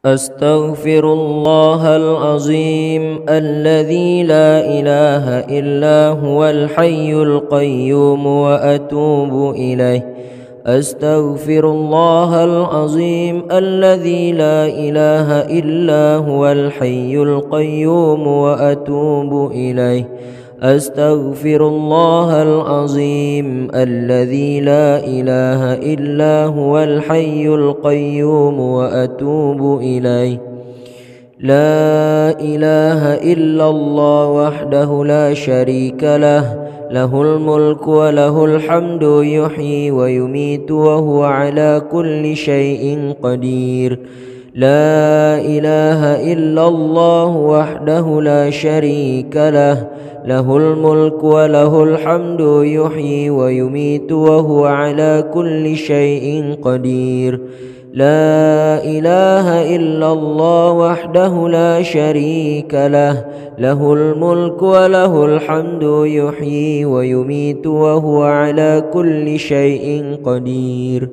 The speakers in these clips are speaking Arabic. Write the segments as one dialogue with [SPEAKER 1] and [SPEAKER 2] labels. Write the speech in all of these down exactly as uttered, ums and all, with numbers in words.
[SPEAKER 1] أستغفر الله العظيم الذي لا إله إلا هو الحي القيوم وأتوب إليه. أستغفر الله العظيم الذي لا إله إلا هو الحي القيوم وأتوب إليه. أستغفر الله العظيم الذي لا إله إلا هو الحي القيوم وأتوب إليه. لا إله إلا الله وحده لا شريك له، له الملك وله الحمد يحيي ويميت وهو على كل شيء قدير. لا إله إلا الله وحده لا شريك له، له الملك وله الحمد يحيي ويميت وهو على كل شيء قدير. لا إله إلا الله وحده لا شريك له، له الملك وله الحمد يحيي ويميت وهو على كل شيء قدير.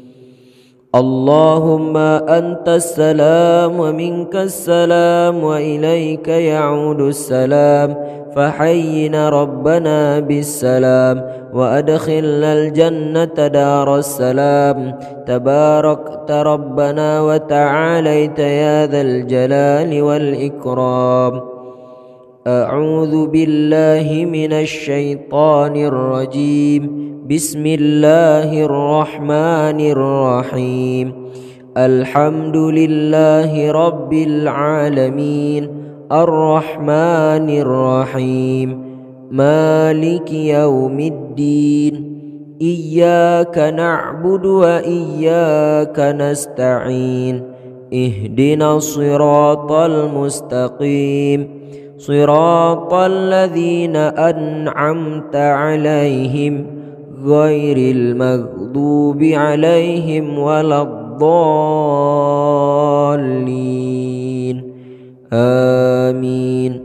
[SPEAKER 1] اللهم أنت السلام ومنك السلام وإليك يعود السلام، فحينا ربنا بالسلام وأدخلنا الجنة دار السلام. تباركت ربنا وتعاليت يا ذا الجلال والإكرام. أعوذ بالله من الشيطان الرجيم. بسم الله الرحمن الرحيم. الحمد لله رب العالمين الرحمن الرحيم مالك يوم الدين. إياك نعبد وإياك نستعين. اهدنا الصراط المستقيم، صراط الذين أنعمت عليهم غير المغضوب عليهم ولا الضالين. آمين.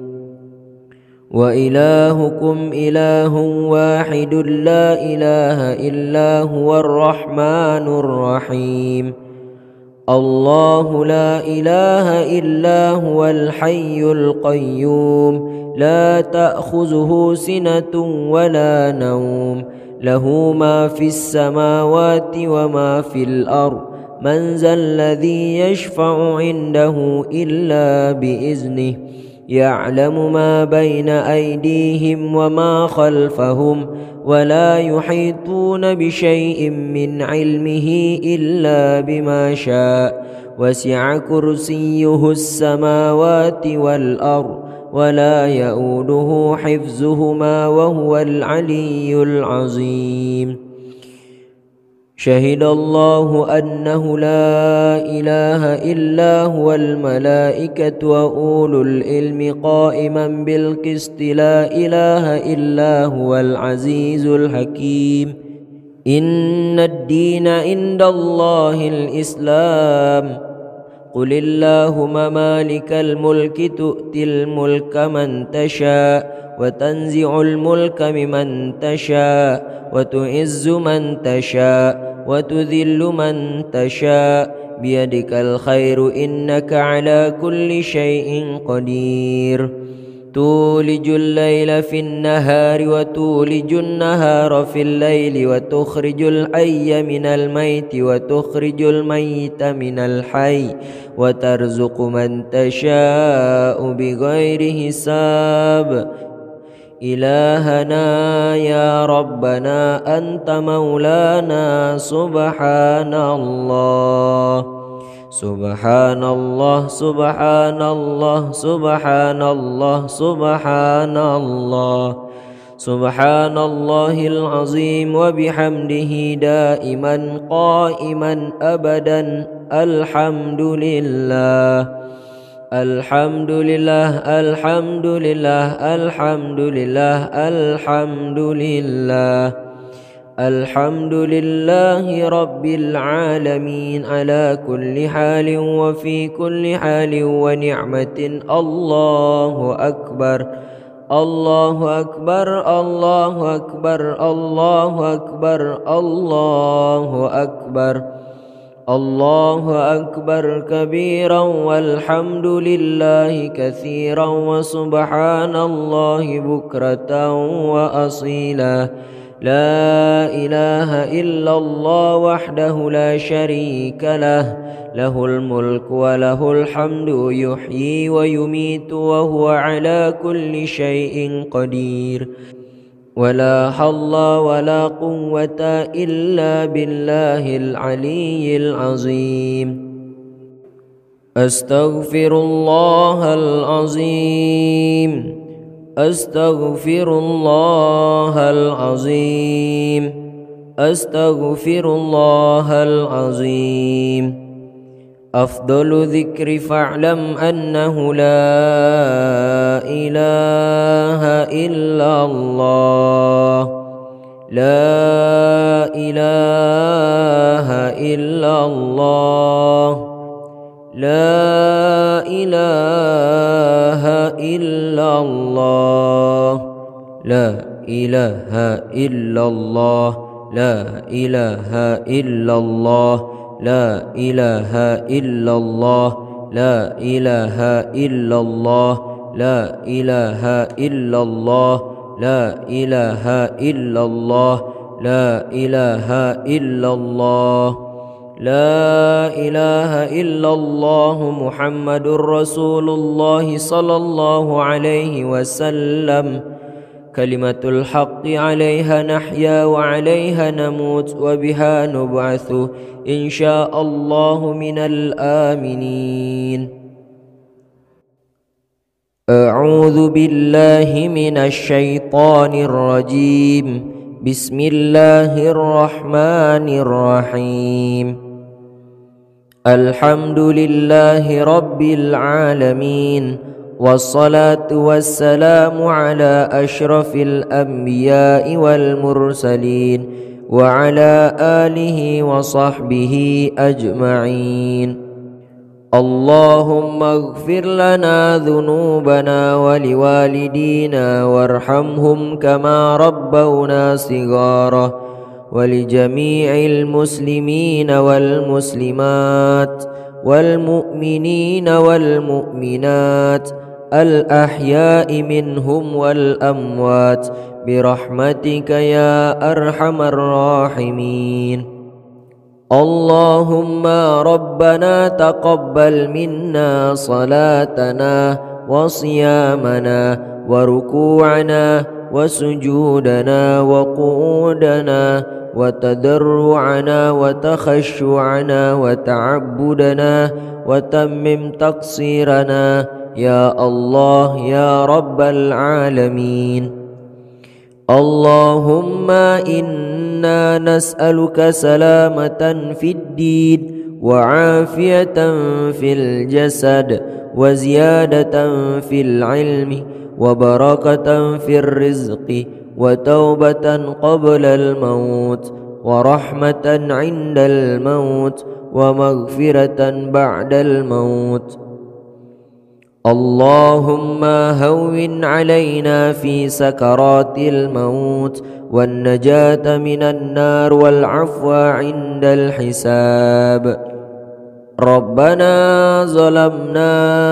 [SPEAKER 1] وإلهكم إله واحد لا إله إلا هو الرحمن الرحيم. الله لا إله إلا هو الحي القيوم لا تأخذه سنة ولا نوم، له ما في السماوات وما في الأرض. من ذا الذي يشفع عنده إلا بإذنه؟ يعلم ما بين أيديهم وما خلفهم، ولا يحيطون بشيء من علمه إلا بما شاء. وسع كرسيه السماوات والأرض ولا يؤوده حفظهما وهو العلي العظيم. شهد الله أنه لا إله إلا هو الملائكة وأولو العلم قائما بالقسط. لا إله إلا هو العزيز الحكيم. إن الدين عند الله الإسلام. قل اللهم مالك الملك تؤتي الملك من تشاء وتنزع الملك ممن تشاء وتعز من تشاء وتذل من تشاء، بيدك الخير إنك على كل شيء قدير. تولج الليل في النهار وتولج النهار في الليل، وتخرج الحي من الميت وتخرج الميت من الحي، وترزق من تشاء بغير حساب. إلهنا يا ربنا أنت مولانا. سبحان الله سبحان الله سبحان الله سبحان الله سبحان الله سبحان الله العظيم وبحمده دائما قائما أبدا. الحمد لله الحمد لله الحمد لله الحمد لله الحمد لله الحمد لله رب العالمين على كل حال وفي كل حال ونعمة. الله أكبر الله أكبر الله أكبر الله أكبر الله أكبر الله أكبر كبيرا والحمد لله كثيرا وسبحان الله بكرة وأصيلا. لا إله إلا الله وحده لا شريك له، له الملك وله الحمد يحيي ويميت وهو على كل شيء قدير. ولا حول ولا قوة إلا بالله العلي العظيم. أستغفر الله العظيم، أستغفر الله العظيم، أستغفر الله العظيم. أفضل ذكر فاعلم أنه لا إله إلا الله، لا إله إلا الله، لا إله إلا الله، لا إله إلا الله، لا إله إلا الله، لا إله إلا الله، لا إله إلا الله، لا إله إلا الله، لا إله إلا الله، لا إله إلا الله، لا إله إلا الله محمد رسول الله صلى الله عليه وسلم. كلمة الحق عليها نحيا وعليها نموت وبها نبعث إن شاء الله من الآمنين. أعوذ بالله من الشيطان الرجيم. بسم الله الرحمن الرحيم. الحمد لله رب العالمين، والصلاة والسلام على أشرف الأنبياء والمرسلين وعلى آله وصحبه أجمعين. اللهم اغفر لنا ذنوبنا ولوالدينا وارحمهم كما ربونا صغارا، ولجميع المسلمين والمسلمات والمؤمنين والمؤمنات الأحياء منهم والأموات برحمتك يا أرحم الراحمين. اللهم ربنا تقبل منا صلاتنا وصيامنا وركوعنا وسجودنا وقعودنا وتضرعنا وتخشعنا وتعبدنا، وتمم تقصيرنا يا الله يا رب العالمين. اللهم إنا نسألك سلامة في الدين وعافية في الجسد وزيادة في العلم وبركة في الرزق وتوبة قبل الموت ورحمة عند الموت ومغفرة بعد الموت. اللهم هون علينا في سكرات الموت والنجاة من النار والعفو عند الحساب. ربنا ظلمنا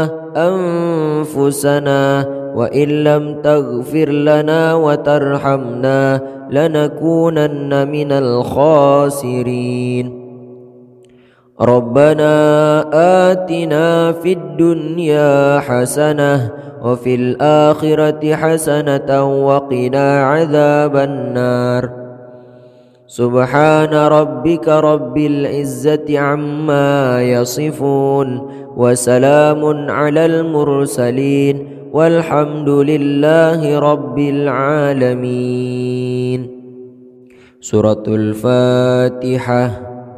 [SPEAKER 1] أنفسنا وإن لم تغفر لنا وترحمنا لنكونن من الخاسرين. ربنا آتنا في الدنيا حسنة وفي الآخرة حسنة وقنا عذاب النار. سبحان ربك رب العزة عما يصفون وسلام على المرسلين والحمد لله رب العالمين. سورة الفاتحة.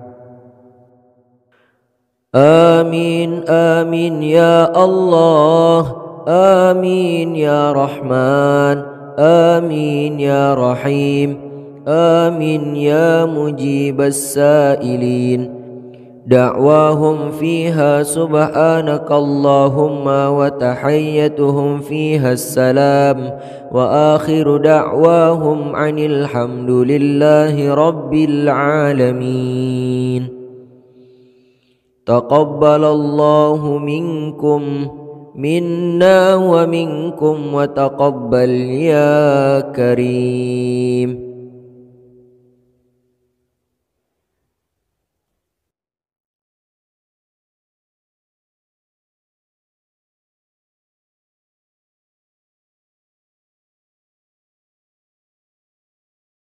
[SPEAKER 1] آمين آمين يا الله، آمين يا رحمن، آمين يا رحيم، آمين يا مجيب السائلين. دعواهم فيها سبحانك اللهم وتحيتهم فيها السلام، وآخر دعواهم عن الحمد لله رب العالمين. تقبل الله منكم منا ومنكم وتقبل يا كريم.